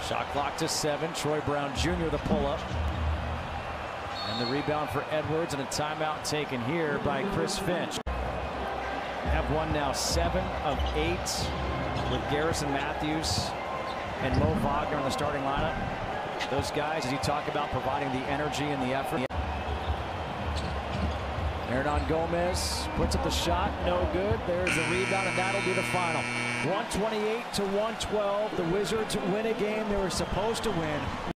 Shot clock to 7. Troy Brown Jr. the pull-up. And the rebound for Edwards, and a timeout taken here by Chris Finch. Have won now 7 of 8 with Garrison Matthews and Mo Wagner in the starting lineup. Those guys, as you talk about, providing the energy and the effort. Hernan Gomez puts up the shot, no good. There's the rebound, and that'll be the final. 128 to 112. The Wizards win a game they were supposed to win.